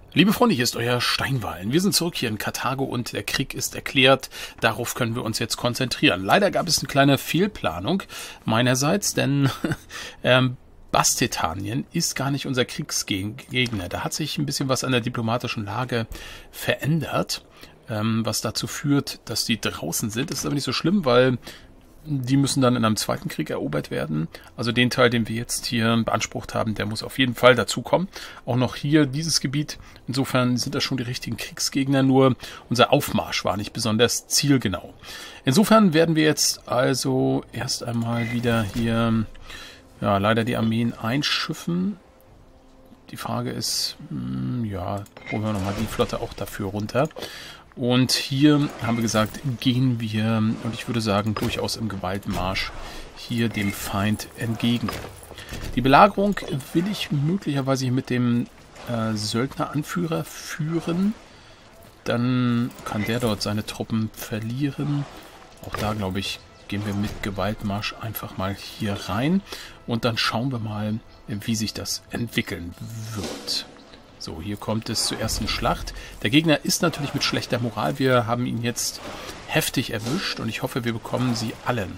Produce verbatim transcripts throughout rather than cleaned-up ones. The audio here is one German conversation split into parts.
Liebe Freunde, hier ist euer Steinwallen. Wir sind zurück hier in Karthago und der Krieg ist erklärt. Darauf können wir uns jetzt konzentrieren. Leider gab es eine kleine Fehlplanung meinerseits, denn ähm, Bastethanien ist gar nicht unser Kriegsgegner. Da hat sich ein bisschen was an der diplomatischen Lage verändert, ähm, was dazu führt, dass die draußen sind. Das ist aber nicht so schlimm, weil die müssen dann in einem zweiten Krieg erobert werden. Also den Teil, den wir jetzt hier beansprucht haben, der muss auf jeden Fall dazukommen. Auch noch hier dieses Gebiet. Insofern sind das schon die richtigen Kriegsgegner, nur unser Aufmarsch war nicht besonders zielgenau. Insofern werden wir jetzt also erst einmal wieder hier, ja, leider die Armeen einschiffen. Die Frage ist, mh, ja, holen wir nochmal die Flotte auch dafür runter. Und hier haben wir gesagt, gehen wir, und ich würde sagen, durchaus im Gewaltmarsch hier dem Feind entgegen. Die Belagerung will ich möglicherweise hier mit dem äh, Söldneranführer führen. Dann kann der dort seine Truppen verlieren. Auch da, glaube ich, gehen wir mit Gewaltmarsch einfach mal hier rein. Und dann schauen wir mal, wie sich das entwickeln wird. So, hier kommt es zur ersten Schlacht. Der Gegner ist natürlich mit schlechter Moral. Wir haben ihn jetzt heftig erwischt und ich hoffe, wir bekommen sie allen,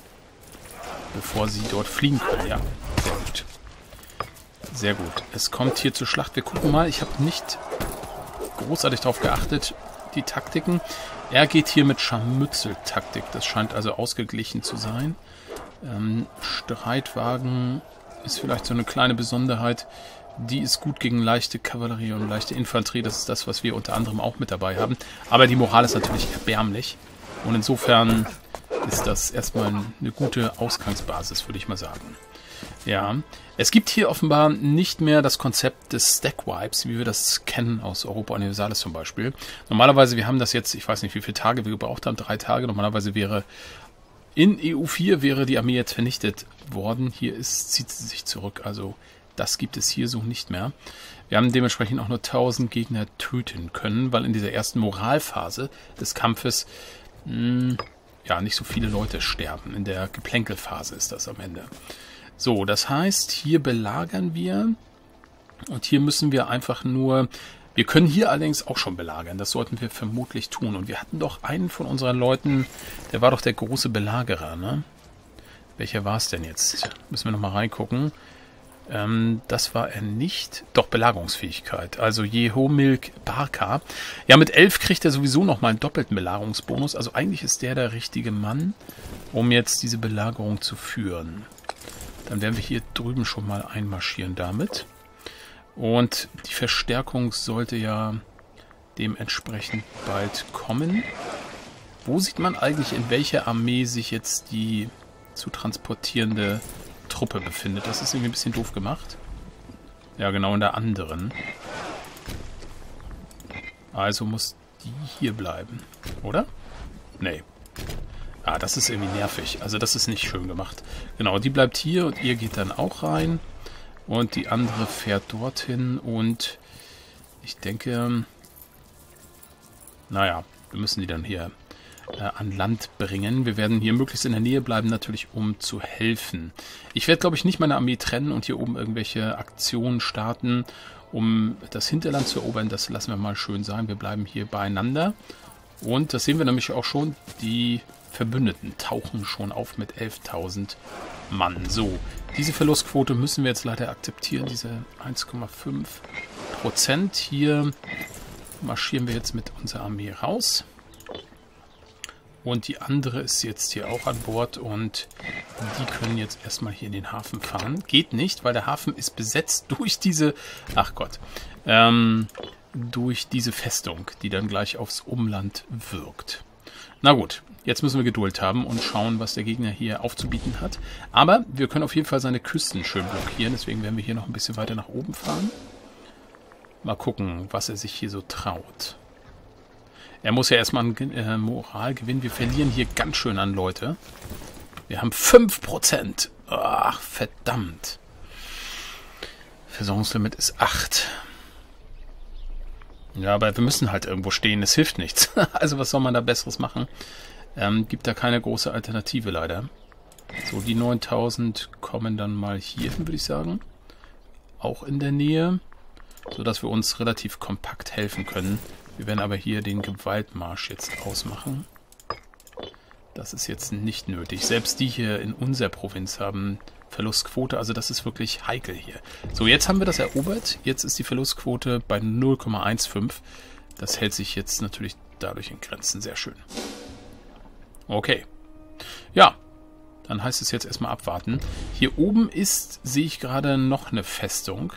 bevor sie dort fliehen können. Ja, sehr gut. Sehr gut. Es kommt hier zur Schlacht. Wir gucken mal. Ich habe nicht großartig darauf geachtet, die Taktiken. Er geht hier mit Scharmützeltaktik. Das scheint also ausgeglichen zu sein. Ähm, Streitwagen ist vielleicht so eine kleine Besonderheit. Die ist gut gegen leichte Kavallerie und leichte Infanterie. Das ist das, was wir unter anderem auch mit dabei haben. Aber die Moral ist natürlich erbärmlich. Und insofern ist das erstmal eine gute Ausgangsbasis, würde ich mal sagen. Ja, es gibt hier offenbar nicht mehr das Konzept des Stack-Wipes, wie wir das kennen aus Europa Universalis zum Beispiel. Normalerweise, wir haben das jetzt, ich weiß nicht, wie viele Tage wir gebraucht haben, drei Tage. Normalerweise wäre in E U vier wäre die Armee jetzt vernichtet worden. Hier ist, zieht sie sich zurück, also das gibt es hier so nicht mehr. Wir haben dementsprechend auch nur tausend Gegner töten können, weil in dieser ersten Moralphase des Kampfes mh, ja nicht so viele Leute sterben. In der Geplänkelphase ist das am Ende. So, das heißt, hier belagern wir und hier müssen wir einfach nur... Wir können hier allerdings auch schon belagern. Das sollten wir vermutlich tun. Und wir hatten doch einen von unseren Leuten, der war doch der große Belagerer, ne? Welcher war es denn jetzt? Müssen wir nochmal reingucken. Ähm, das war er nicht. Doch, Belagerungsfähigkeit. Also Jehomilk Barka. Ja, mit elf kriegt er sowieso nochmal einen doppelten Belagerungsbonus. Also eigentlich ist der der richtige Mann, um jetzt diese Belagerung zu führen. Dann werden wir hier drüben schon mal einmarschieren damit. Und die Verstärkung sollte ja dementsprechend bald kommen. Wo sieht man eigentlich, in welcher Armee sich jetzt die zu transportierende Truppe befindet? Das ist irgendwie ein bisschen doof gemacht. Ja, genau, in der anderen. Also muss die hier bleiben, oder? Nee. Ah, das ist irgendwie nervig. Also das ist nicht schön gemacht. Genau, die bleibt hier und ihr geht dann auch rein. Und die andere fährt dorthin und ich denke, naja, wir müssen die dann hier äh, an Land bringen. Wir werden hier möglichst in der Nähe bleiben, natürlich, um zu helfen. Ich werde, glaube ich, nicht meine Armee trennen und hier oben irgendwelche Aktionen starten, um das Hinterland zu erobern. Das lassen wir mal schön sein. Wir bleiben hier beieinander. Und das sehen wir nämlich auch schon, die Verbündeten tauchen schon auf mit elftausend Mann. So, diese Verlustquote müssen wir jetzt leider akzeptieren, diese eins Komma fünf Prozent. Hier marschieren wir jetzt mit unserer Armee raus. Und die andere ist jetzt hier auch an Bord und die können jetzt erstmal hier in den Hafen fahren. Geht nicht, weil der Hafen ist besetzt durch diese, ach Gott, ähm, durch diese Festung, die dann gleich aufs Umland wirkt. Na gut, jetzt müssen wir Geduld haben und schauen, was der Gegner hier aufzubieten hat. Aber wir können auf jeden Fall seine Küsten schön blockieren, deswegen werden wir hier noch ein bisschen weiter nach oben fahren. Mal gucken, was er sich hier so traut. Er muss ja erstmal einen äh, Moral gewinnen. Wir verlieren hier ganz schön an Leute. Wir haben fünf Prozent. Ach, verdammt. Versorgungslimit ist acht. Ja, aber wir müssen halt irgendwo stehen. Es hilft nichts. Also was soll man da Besseres machen? Ähm, gibt da keine große Alternative leider. So, die neuntausend kommen dann mal hier hin, würde ich sagen. Auch in der Nähe. sodass wir uns relativ kompakt helfen können. Wir werden aber hier den Gewaltmarsch jetzt ausmachen. Das ist jetzt nicht nötig. Selbst die hier in unserer Provinz haben Verlustquote, also das ist wirklich heikel hier. So, jetzt haben wir das erobert. Jetzt ist die Verlustquote bei null Komma fünfzehn. Das hält sich jetzt natürlich dadurch in Grenzen. Sehr schön. Okay. Ja, dann heißt es jetzt erstmal abwarten. Hier oben ist, sehe ich gerade, noch eine Festung.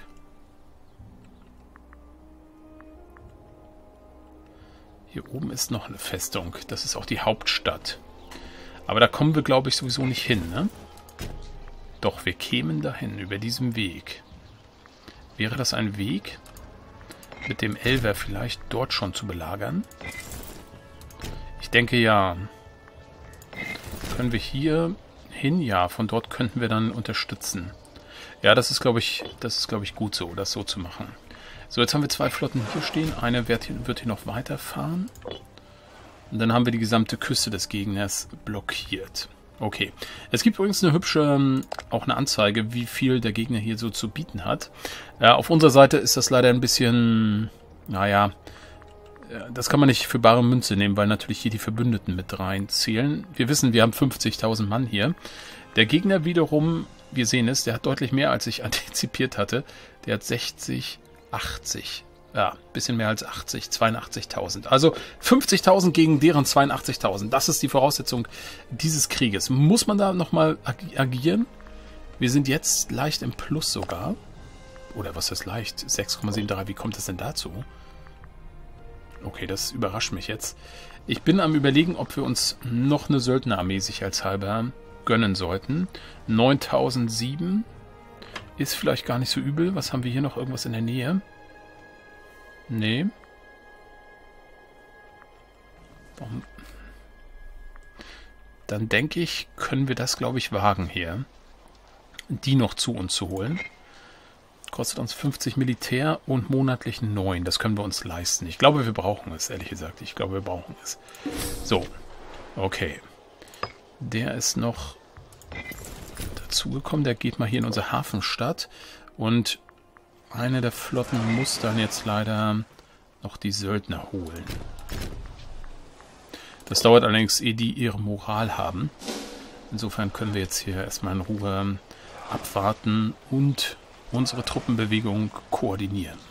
Hier oben ist noch eine Festung. Das ist auch die Hauptstadt. Aber da kommen wir, glaube ich, sowieso nicht hin, ne? Doch, wir kämen dahin, über diesem Weg. Wäre das ein Weg, mit dem Elver vielleicht dort schon zu belagern? Ich denke, ja. Können wir hier hin? Ja, von dort könnten wir dann unterstützen. Ja, das ist, glaube ich, das ist, glaube ich, gut so, das so zu machen. So, jetzt haben wir zwei Flotten hier stehen. Eine wird hier, wird hier noch weiterfahren. Und dann haben wir die gesamte Küste des Gegners blockiert. Okay. Es gibt übrigens eine hübsche, auch eine Anzeige, wie viel der Gegner hier so zu bieten hat. Ja, auf unserer Seite ist das leider ein bisschen, naja, das kann man nicht für bare Münze nehmen, weil natürlich hier die Verbündeten mit reinzählen. Wir wissen, wir haben fünfzigtausend Mann hier. Der Gegner wiederum, wir sehen es, der hat deutlich mehr, als ich antizipiert hatte. Der hat sechzig, achtzig. Ja, bisschen mehr als achtzig, zweiundachtzigtausend. Also fünfzigtausend gegen deren zweiundachtzigtausend. Das ist die Voraussetzung dieses Krieges. Muss man da nochmal ag agieren? Wir sind jetzt leicht im Plus sogar. Oder was ist leicht? sechs Komma drei. Wie kommt es denn dazu? Okay, das überrascht mich jetzt. Ich bin am Überlegen, ob wir uns noch eine Söldnerarmee sicherheitshalber gönnen sollten. neuntausendsieben ist vielleicht gar nicht so übel. Was haben wir hier noch? Irgendwas in der Nähe? Nee. Warum? Dann denke ich, können wir das, glaube ich, wagen hier. Die noch zu uns zu holen. Kostet uns fünfzig Militär und monatlich neun. Das können wir uns leisten. Ich glaube, wir brauchen es, ehrlich gesagt. Ich glaube, wir brauchen es. So. Okay. Der ist noch dazugekommen. Der geht mal hier in unsere Hafenstadt. Und eine der Flotten muss dann jetzt leider noch die Söldner holen. Das dauert allerdings, ehe die ihre Moral haben. Insofern können wir jetzt hier erstmal in Ruhe abwarten und unsere Truppenbewegung koordinieren.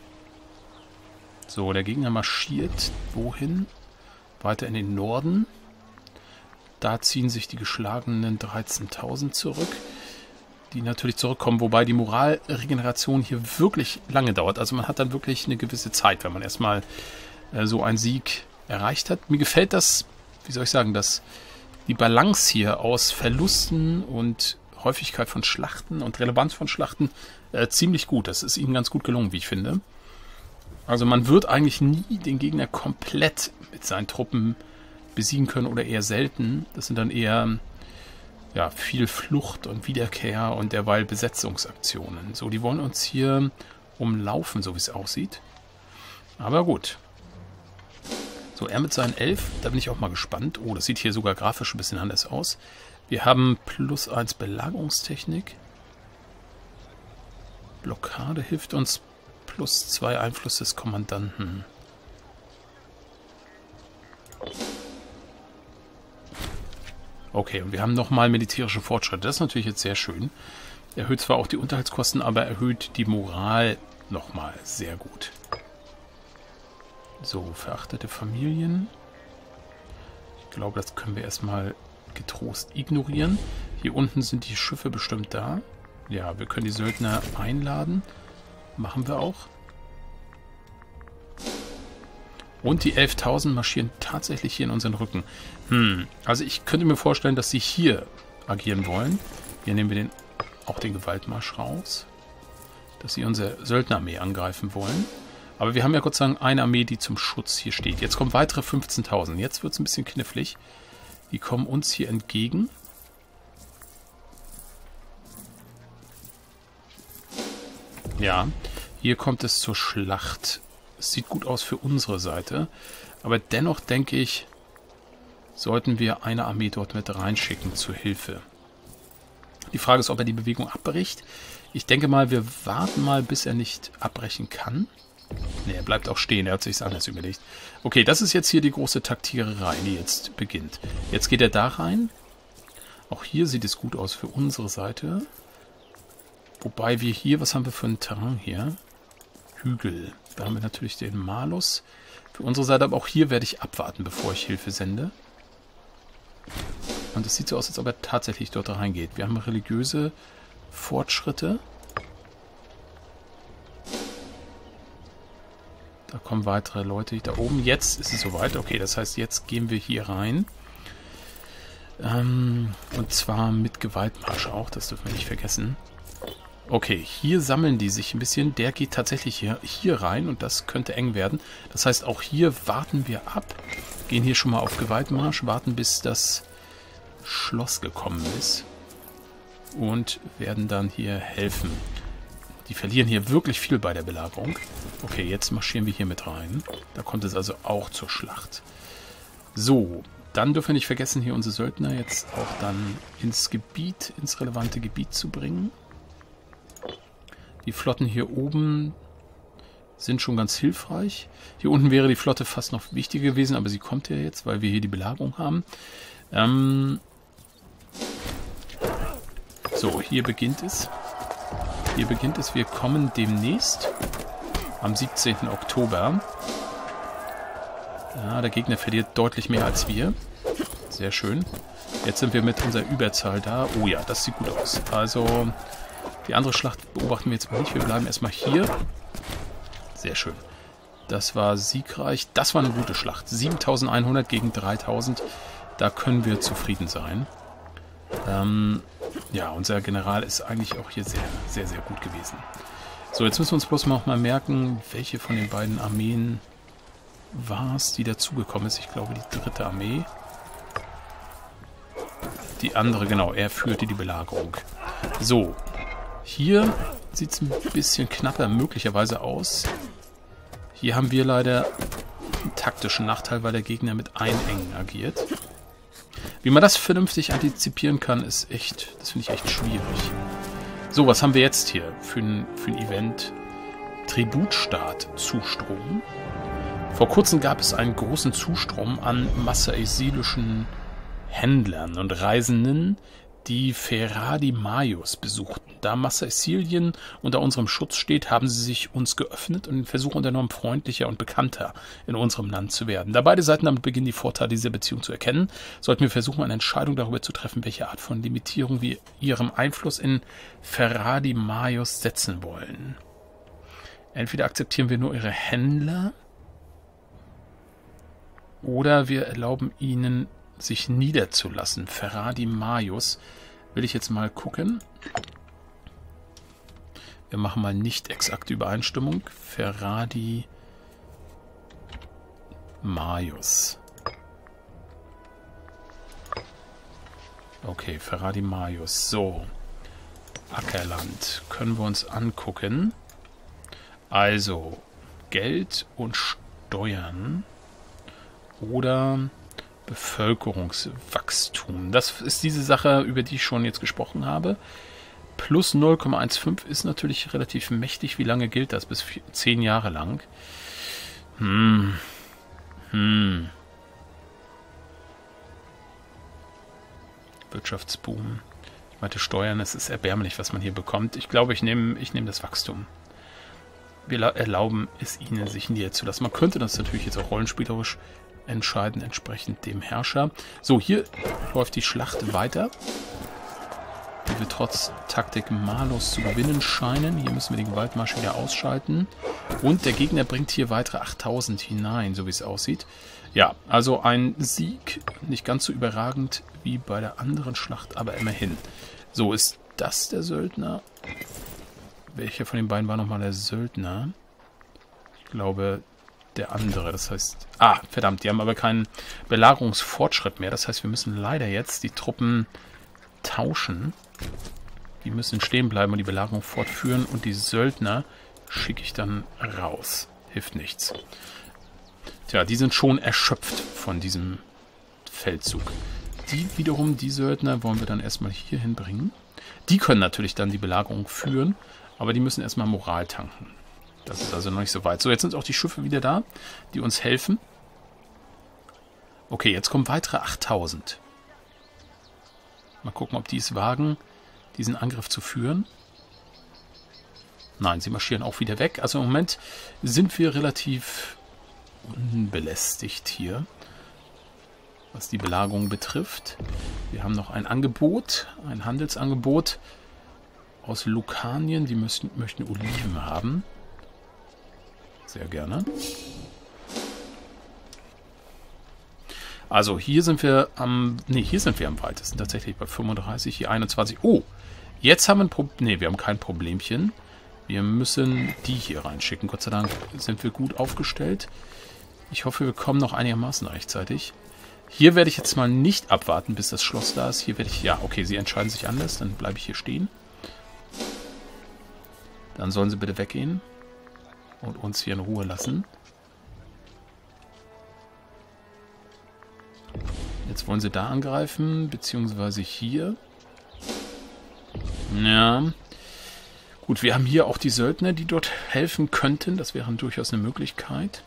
So, der Gegner marschiert wohin? Weiter in den Norden. Da ziehen sich die geschlagenen dreizehntausend zurück, die natürlich zurückkommen, wobei die Moralregeneration hier wirklich lange dauert. Also man hat dann wirklich eine gewisse Zeit, wenn man erstmal äh, so einen Sieg erreicht hat. Mir gefällt das, wie soll ich sagen, dass die Balance hier aus Verlusten und Häufigkeit von Schlachten und Relevanz von Schlachten äh, ziemlich gut. Das ist ihnen ganz gut gelungen, wie ich finde. Also man wird eigentlich nie den Gegner komplett mit seinen Truppen besiegen können oder eher selten. Das sind dann eher ja, viel Flucht und Wiederkehr und derweil Besetzungsaktionen. So, die wollen uns hier umlaufen, so wie es aussieht. Aber gut. So, er mit seinen elf, da bin ich auch mal gespannt. Oh, das sieht hier sogar grafisch ein bisschen anders aus. Wir haben plus eins Belagerungstechnik. Blockade hilft uns plus zwei Einfluss des Kommandanten. Okay, und wir haben nochmal militärische Fortschritte. Das ist natürlich jetzt sehr schön. Erhöht zwar auch die Unterhaltskosten, aber erhöht die Moral nochmal sehr gut. So, verachtete Familien. Ich glaube, das können wir erstmal getrost ignorieren. Hier unten sind die Schiffe bestimmt da. Ja, wir können die Söldner einladen. Machen wir auch. Und die elftausend marschieren tatsächlich hier in unseren Rücken. Hm, also ich könnte mir vorstellen, dass sie hier agieren wollen. Hier nehmen wir den, auch den Gewaltmarsch raus. Dass sie unsere Söldnerarmee angreifen wollen. Aber wir haben ja Gott sei Dank eine Armee, die zum Schutz hier steht. Jetzt kommen weitere fünfzehntausend. Jetzt wird es ein bisschen knifflig. Die kommen uns hier entgegen. Ja, hier kommt es zur Schlacht. Es sieht gut aus für unsere Seite. Aber dennoch denke ich, sollten wir eine Armee dort mit reinschicken zur Hilfe. Die Frage ist, ob er die Bewegung abbricht. Ich denke mal, wir warten mal, bis er nicht abbrechen kann. Ne, er bleibt auch stehen. Er hat sich's anders überlegt. Okay, das ist jetzt hier die große Taktiererei, die jetzt beginnt. Jetzt geht er da rein. Auch hier sieht es gut aus für unsere Seite. Wobei wir hier, was haben wir für ein Terrain hier? Hügel. Da haben wir natürlich den Malus. Für unsere Seite, aber auch hier werde ich abwarten, bevor ich Hilfe sende. Und es sieht so aus, als ob er tatsächlich dort reingeht. Wir haben religiöse Fortschritte. Da kommen weitere Leute da oben. Jetzt ist es soweit. Okay, das heißt, jetzt gehen wir hier rein. Ähm, und zwar mit Gewaltmarsch auch. Das dürfen wir nicht vergessen. Okay, hier sammeln die sich ein bisschen. Der geht tatsächlich hier, hier rein und das könnte eng werden. Das heißt, auch hier warten wir ab. Gehen hier schon mal auf Gewaltmarsch. Warten, bis das Schloss gekommen ist. Und werden dann hier helfen. Die verlieren hier wirklich viel bei der Belagerung. Okay, jetzt marschieren wir hier mit rein. Da kommt es also auch zur Schlacht. So, dann dürfen wir nicht vergessen, hier unsere Söldner jetzt auch dann ins Gebiet, ins relevante Gebiet zu bringen. Die Flotten hier oben sind schon ganz hilfreich. Hier unten wäre die Flotte fast noch wichtiger gewesen, aber sie kommt ja jetzt, weil wir hier die Belagerung haben. Ähm so, hier beginnt es. Hier beginnt es. Wir kommen demnächst am siebzehnten Oktober. Ja, der Gegner verliert deutlich mehr als wir. Sehr schön. Jetzt sind wir mit unserer Überzahl da. Oh ja, das sieht gut aus. Also, die andere Schlacht beobachten wir jetzt mal nicht. Wir bleiben erstmal hier. Sehr schön. Das war siegreich. Das war eine gute Schlacht. siebentausendeinhundert gegen dreitausend. Da können wir zufrieden sein. Ähm, ja, unser General ist eigentlich auch hier sehr, sehr, sehr gut gewesen. So, jetzt müssen wir uns bloß noch mal merken, welche von den beiden Armeen war es, die dazugekommen ist. Ich glaube, die dritte Armee. Die andere, genau, er führte die Belagerung. So, hier sieht es ein bisschen knapper möglicherweise aus. Hier haben wir leider einen taktischen Nachteil, weil der Gegner mit Einengen agiert. Wie man das vernünftig antizipieren kann, ist echt, das finde ich echt schwierig. So, was haben wir jetzt hier für ein, für ein Event? Tributstaat Zustrom. Vor kurzem gab es einen großen Zustrom an massaesilischen Händlern und Reisenden, die Ferradi Maius besuchten. Da Massaesilien unter unserem Schutz steht, haben sie sich uns geöffnet und den Versuch unternommen, freundlicher und bekannter in unserem Land zu werden. Da beide Seiten damit beginnen, die Vorteile dieser Beziehung zu erkennen, sollten wir versuchen, eine Entscheidung darüber zu treffen, welche Art von Limitierung wir ihrem Einfluss in Ferradi Maius setzen wollen. Entweder akzeptieren wir nur ihre Händler oder wir erlauben ihnen, sich niederzulassen. Ferradi Maius. Will ich jetzt mal gucken. Wir machen mal nicht exakte Übereinstimmung. Ferradi Maius. Okay, Ferradi Maius. So. Ackerland. Können wir uns angucken. Also, Geld und Steuern. Oder Bevölkerungswachstum. Das ist diese Sache, über die ich schon jetzt gesprochen habe. Plus null Komma fünfzehn ist natürlich relativ mächtig. Wie lange gilt das? Bis zehn Jahre lang. Hm. Hm. Wirtschaftsboom. Ich meinte Steuern, es ist erbärmlich, was man hier bekommt. Ich glaube, ich nehme ich nehme das Wachstum. Wir erlauben es ihnen, sich niederzulassen. Man könnte das natürlich jetzt auch rollenspielerisch entscheiden, entsprechend dem Herrscher. So, hier läuft die Schlacht weiter, die wir trotz Taktik Malus zu gewinnen scheinen. Hier müssen wir den Gewaltmarsch wieder ausschalten. Und der Gegner bringt hier weitere achttausend hinein, so wie es aussieht. Ja, also ein Sieg, nicht ganz so überragend wie bei der anderen Schlacht, aber immerhin. So, ist das der Söldner? Welcher von den beiden war nochmal der Söldner? Ich glaube, der andere. Das heißt... Ah, verdammt, die haben aber keinen Belagerungsfortschritt mehr. Das heißt, wir müssen leider jetzt die Truppen tauschen. Die müssen stehen bleiben und die Belagerung fortführen. Und die Söldner schicke ich dann raus. Hilft nichts. Tja, die sind schon erschöpft von diesem Feldzug. Die wiederum, die Söldner, wollen wir dann erstmal hier hinbringen. Die können natürlich dann die Belagerung führen, aber die müssen erstmal Moral tanken. Das ist also noch nicht so weit. So, jetzt sind auch die Schiffe wieder da, die uns helfen. Okay, jetzt kommen weitere achttausend. Mal gucken, ob die es wagen, diesen Angriff zu führen. Nein, sie marschieren auch wieder weg. Also im Moment sind wir relativ unbelästigt hier, was die Belagerung betrifft. Wir haben noch ein Angebot, ein Handelsangebot aus Lukanien. Die müssen, möchten Oliven haben. Sehr gerne. Also hier sind wir am... Ne, hier sind wir am weitesten. Tatsächlich bei fünfunddreißig, hier einundzwanzig. Oh, jetzt haben wir ein Problem. Ne, wir haben kein Problemchen. Wir müssen die hier reinschicken. Gott sei Dank sind wir gut aufgestellt. Ich hoffe, wir kommen noch einigermaßen rechtzeitig. Hier werde ich jetzt mal nicht abwarten, bis das Schloss da ist. Hier werde ich... Ja, okay, sie entscheiden sich anders. Dann bleibe ich hier stehen. Dann sollen sie bitte weggehen. Und uns hier in Ruhe lassen. Jetzt wollen sie da angreifen, beziehungsweise hier. Ja. Gut, wir haben hier auch die Söldner, die dort helfen könnten. Das wäre durchaus eine Möglichkeit.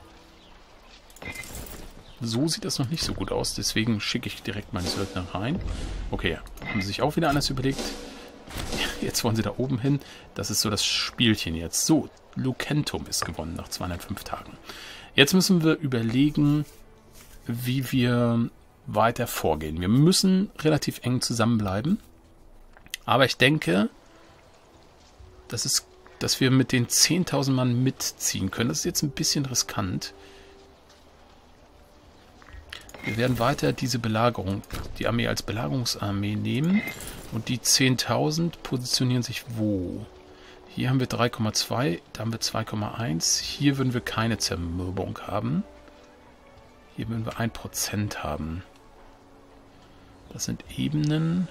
So sieht das noch nicht so gut aus. Deswegen schicke ich direkt meine Söldner rein. Okay, haben sie sich auch wieder anders überlegt. Jetzt wollen sie da oben hin. Das ist so das Spielchen jetzt. So, Lukentum ist gewonnen nach zweihundertfünf Tagen. Jetzt müssen wir überlegen, wie wir weiter vorgehen. Wir müssen relativ eng zusammenbleiben. Aber ich denke, das ist, dass wir mit den zehntausend Mann mitziehen können. Das ist jetzt ein bisschen riskant. Wir werden weiter diese Belagerung, die Armee als Belagerungsarmee nehmen. Und die zehntausend positionieren sich wo? Hier haben wir drei Komma zwei, da haben wir zwei Komma eins. Hier würden wir keine Zermürbung haben. Hier würden wir ein Prozent haben. Das sind Ebenen.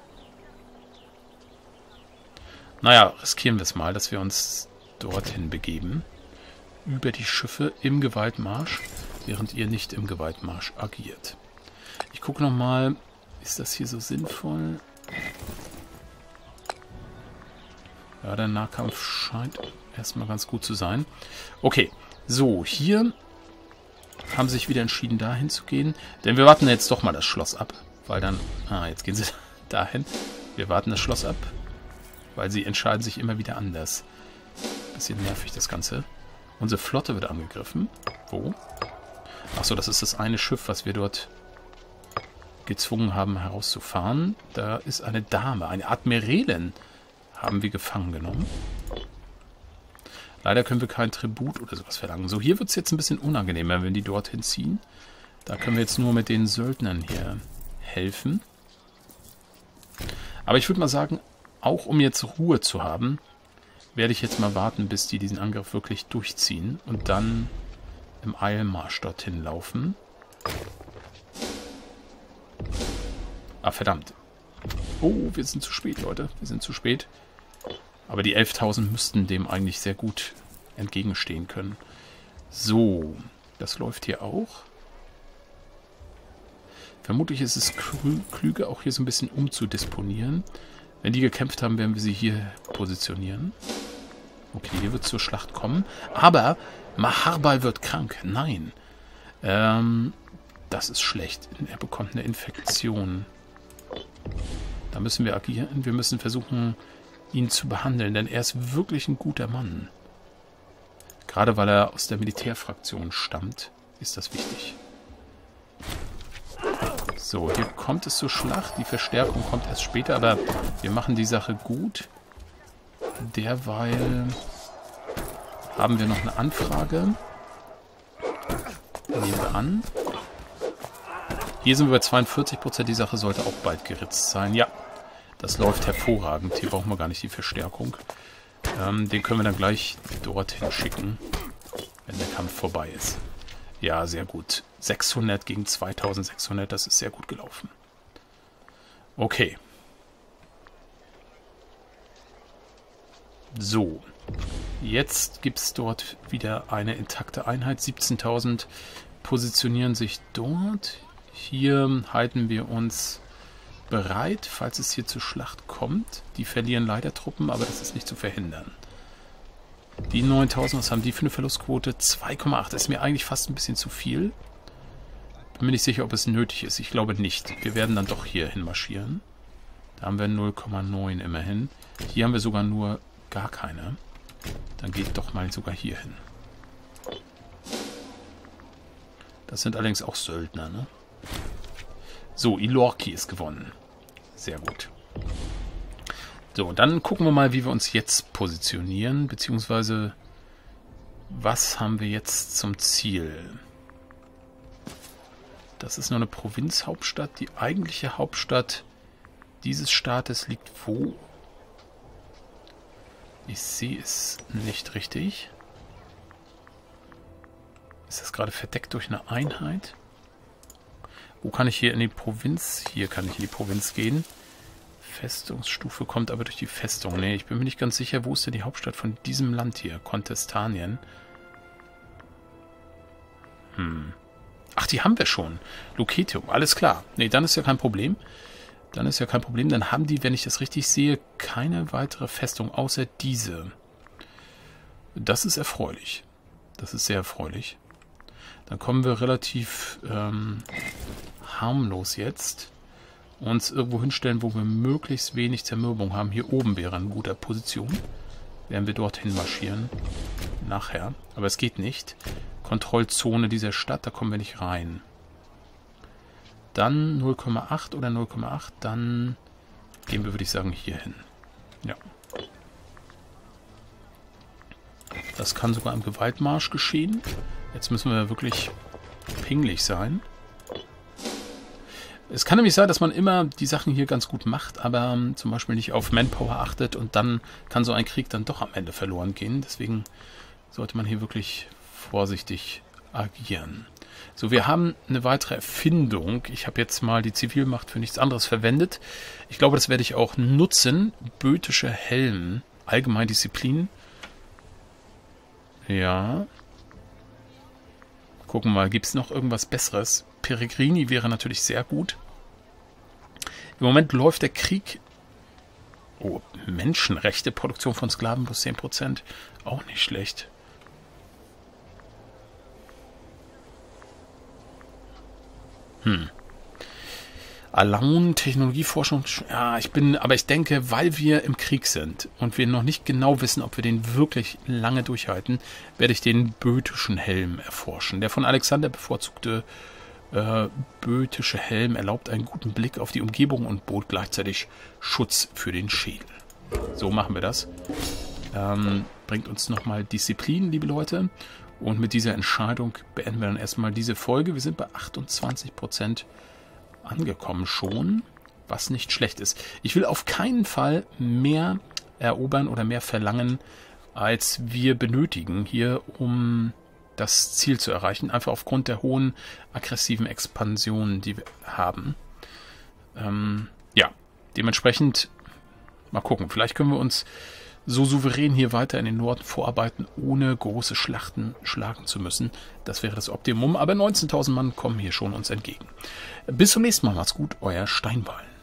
Naja, riskieren wir es mal, dass wir uns dorthin begeben. Über die Schiffe im Gewaltmarsch, während ihr nicht im Gewaltmarsch agiert. Ich gucke nochmal, ist das hier so sinnvoll? Ja, der Nahkampf scheint erstmal ganz gut zu sein. Okay, so, hier haben sie sich wieder entschieden, dahin zu gehen. Denn wir warten jetzt doch mal das Schloss ab. Weil dann... Ah, jetzt gehen sie dahin. Wir warten das Schloss ab. Weil sie entscheiden sich immer wieder anders. Bisschen nervig, das Ganze. Unsere Flotte wird angegriffen. Wo? Achso, das ist das eine Schiff, was wir dort gezwungen haben, herauszufahren. Da ist eine Dame, eine Admiralin, haben wir gefangen genommen. Leider können wir keinen Tribut oder sowas verlangen. So, hier wird es jetzt ein bisschen unangenehmer, wenn die dorthin ziehen. Da können wir jetzt nur mit den Söldnern hier helfen. Aber ich würde mal sagen, auch um jetzt Ruhe zu haben, werde ich jetzt mal warten, bis die diesen Angriff wirklich durchziehen und dann im Eilmarsch dorthin laufen. Ah, verdammt. Oh, wir sind zu spät, Leute. Wir sind zu spät. Aber die elftausend müssten dem eigentlich sehr gut entgegenstehen können. So, das läuft hier auch. Vermutlich ist es klüger, auch hier so ein bisschen umzudisponieren. Wenn die gekämpft haben, werden wir sie hier positionieren. Okay, hier wird es zur Schlacht kommen. Aber Maharbal wird krank. Nein. Ähm, das ist schlecht. Er bekommt eine Infektion. Da müssen wir agieren. Wir müssen versuchen, ihn zu behandeln, denn er ist wirklich ein guter Mann. Gerade weil er aus der Militärfraktion stammt, ist das wichtig. So, hier kommt es zur Schlacht. Die Verstärkung kommt erst später, aber wir machen die Sache gut. Derweil haben wir noch eine Anfrage. Nehmen wir an. Hier sind wir bei zweiundvierzig Prozent. Die Sache sollte auch bald geritzt sein. Ja, das läuft hervorragend. Hier brauchen wir gar nicht die Verstärkung. Ähm, den können wir dann gleich dorthin schicken, wenn der Kampf vorbei ist. Ja, sehr gut. sechshundert gegen zweitausendsechshundert, das ist sehr gut gelaufen. Okay. So. Jetzt gibt es dort wieder eine intakte Einheit. siebzehntausend positionieren sich dort. Hier halten wir uns bereit, falls es hier zur Schlacht kommt. Die verlieren leider Truppen, aber das ist nicht zu verhindern. Die neuntausend, was haben die für eine Verlustquote? zwei Komma acht. Das ist mir eigentlich fast ein bisschen zu viel. Bin mir nicht sicher, ob es nötig ist. Ich glaube nicht. Wir werden dann doch hier hinmarschieren. Da haben wir null Komma neun immerhin. Hier haben wir sogar nur gar keine. Dann geht doch mal sogar hier hin. Das sind allerdings auch Söldner, ne? So, Ilorki ist gewonnen. Sehr gut. So, dann gucken wir mal, wie wir uns jetzt positionieren, beziehungsweise was haben wir jetzt zum Ziel? Das ist nur eine Provinzhauptstadt. Die eigentliche Hauptstadt dieses Staates liegt wo? Ich sehe es nicht richtig. Ist das gerade verdeckt durch eine Einheit? Wo kann ich hier in die Provinz? Hier kann ich in die Provinz gehen. Festungsstufe kommt aber durch die Festung. Ne, ich bin mir nicht ganz sicher, wo ist denn die Hauptstadt von diesem Land hier? Kontestanien. Hm. Ach, die haben wir schon. Lucetium, alles klar. Ne, dann ist ja kein Problem. Dann ist ja kein Problem. Dann haben die, wenn ich das richtig sehe, keine weitere Festung, außer diese. Das ist erfreulich. Das ist sehr erfreulich. Dann kommen wir relativ ähm, harmlos jetzt uns irgendwo hinstellen, wo wir möglichst wenig Zermürbung haben. Hier oben wäre eine gute Position. Werden wir dorthin marschieren. Nachher. Aber es geht nicht. Kontrollzone dieser Stadt, da kommen wir nicht rein. Dann null Komma acht oder null Komma acht. Dann gehen wir, würde ich sagen, hier hin. Ja. Das kann sogar im Gewaltmarsch geschehen. Jetzt müssen wir wirklich pingelig sein. Es kann nämlich sein, dass man immer die Sachen hier ganz gut macht, aber ähm, zum Beispiel nicht auf Manpower achtet und dann kann so ein Krieg dann doch am Ende verloren gehen. Deswegen sollte man hier wirklich vorsichtig agieren. So, wir haben eine weitere Erfindung. Ich habe jetzt mal die Zivilmacht für nichts anderes verwendet. Ich glaube, das werde ich auch nutzen. Bötische Helm. Allgemeindisziplin. Ja. Gucken wir mal, gibt es noch irgendwas Besseres? Peregrini wäre natürlich sehr gut. Im Moment läuft der Krieg. Oh, Menschenrechte, Produktion von Sklaven plus zehn Prozent. Auch nicht schlecht. Hm. Alaun, Technologieforschung, ja, ich bin, aber ich denke, weil wir im Krieg sind und wir noch nicht genau wissen, ob wir den wirklich lange durchhalten, werde ich den bötischen Helm erforschen. Der von Alexander bevorzugte äh, bötische Helm erlaubt einen guten Blick auf die Umgebung und bot gleichzeitig Schutz für den Schädel. So machen wir das. Ähm, bringt uns nochmal Disziplin, liebe Leute. Und mit dieser Entscheidung beenden wir dann erstmal diese Folge. Wir sind bei achtundzwanzig Prozent angekommen schon, was nicht schlecht ist. Ich will auf keinen Fall mehr erobern oder mehr verlangen, als wir benötigen hier, um das Ziel zu erreichen. Einfach aufgrund der hohen aggressiven Expansion, die wir haben. Ähm, ja, dementsprechend mal gucken. Vielleicht können wir uns so souverän hier weiter in den Norden vorarbeiten, ohne große Schlachten schlagen zu müssen. Das wäre das Optimum, aber neunzehntausend Mann kommen hier schon uns entgegen. Bis zum nächsten Mal, macht's gut, euer Steinwallen.